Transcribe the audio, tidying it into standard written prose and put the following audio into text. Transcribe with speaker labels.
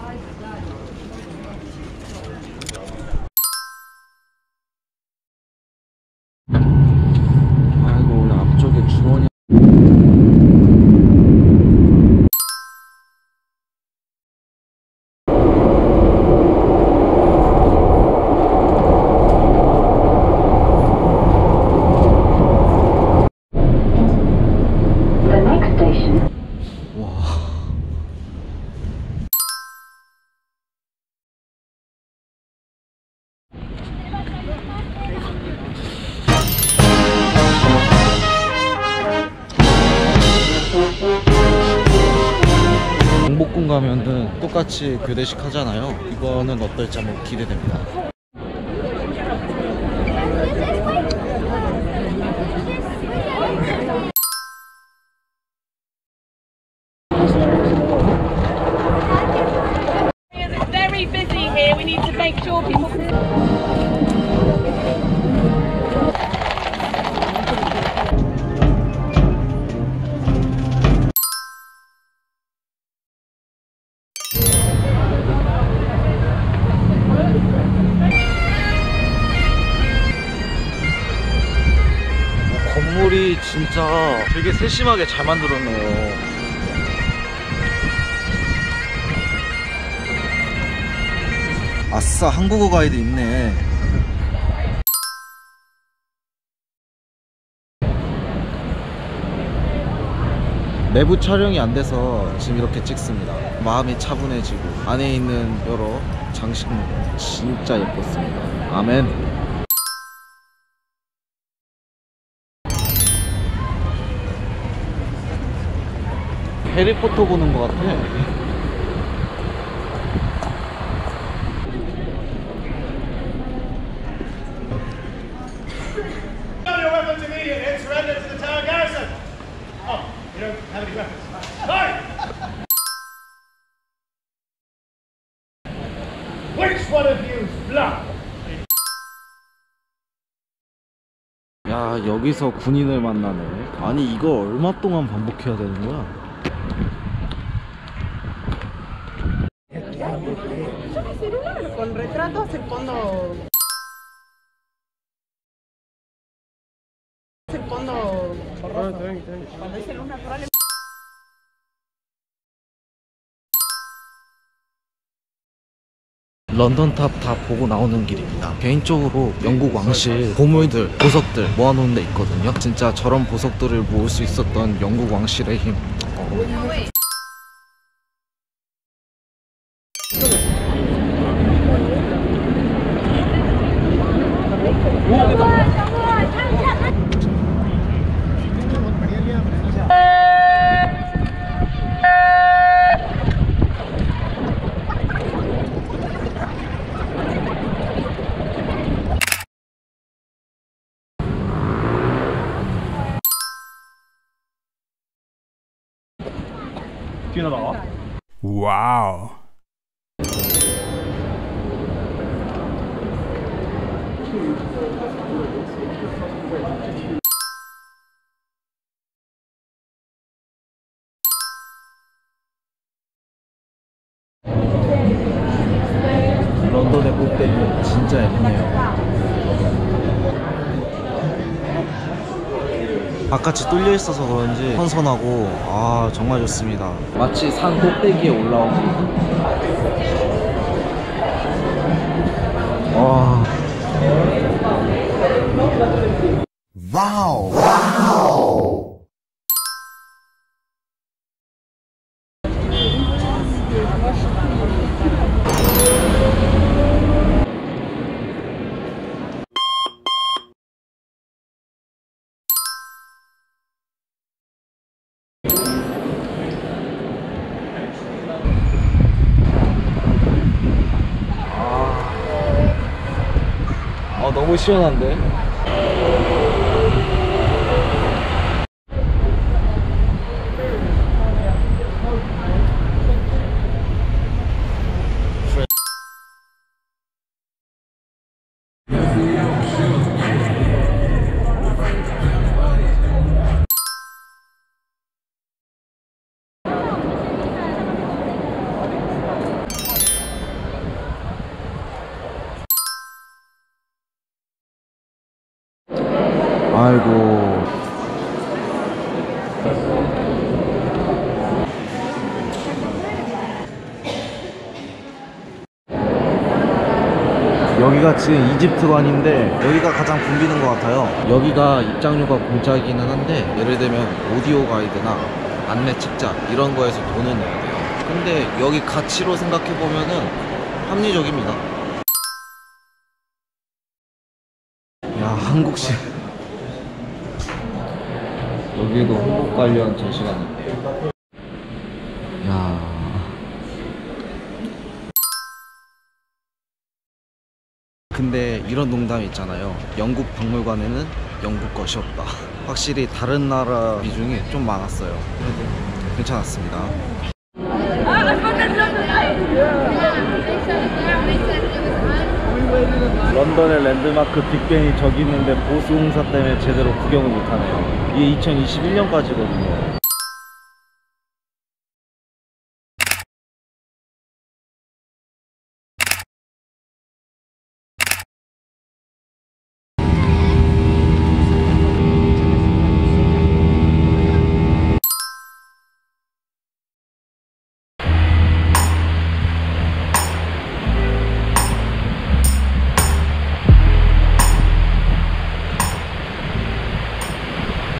Speaker 1: 아이고, 오늘 앞쪽에 주원이 경복궁 가면은 똑같이 교대식 하잖아요. 이거는 어떨지 한번 기대됩니다.
Speaker 2: It's very busy here. We need to make sure people
Speaker 1: 건물이 진짜 되게 세심하게 잘 만들었네요. 아싸, 한국어 가이드 있네. 내부 촬영이 안 돼서 지금 이렇게 찍습니다. 마음이 차분해지고 안에 있는 여러 장식물 진짜 예뻤습니다. 아멘. 해리포터 보는 것 같아. 야, 여기서 군인을 만나네. 아니, 이거 얼마 동안 반복해야 되는 거야?
Speaker 3: Con retratos el fondo borroso. Cuando dice luz natural.
Speaker 1: 런던탑 다 보고 나오는 길입니다. 개인적으로 영국 왕실 보물들, 보석들 모아놓은 데 있거든요. 진짜 저런 보석들을 모을 수 있었던 영국 왕실의 힘. 뒤에 나와.
Speaker 4: 와우.
Speaker 1: 런던의 꼭대기 진짜 예쁘네요. 바깥이 뚫려 있어서 그런지 선선하고 아 정말 좋습니다. 마치 산 꼭대기에 올라온 기분. 와.
Speaker 4: 와우. 와우.
Speaker 1: 너무 시원한데? 여기가 지금 이집트관인데 여기가 가장 붐비는 것 같아요. 여기가 입장료가 공짜이기는 한데 예를 들면 오디오 가이드나 안내 책자 이런 거에서 돈을 내야 돼요. 근데 여기 가치로 생각해보면은 합리적입니다. 야, 한국식. 여기도 한국 관련 전시관이 있대요. 야. 근데 이런 농담 있잖아요. 영국 박물관에는 영국 것이 없다. 확실히 다른 나라 비중이 좀 많았어요. 그래도 괜찮았습니다. 런던의 랜드마크 빅벤이 저기 있는데 보수 공사 때문에 제대로 구경을 못하네요. 이게 2021년까지거든요.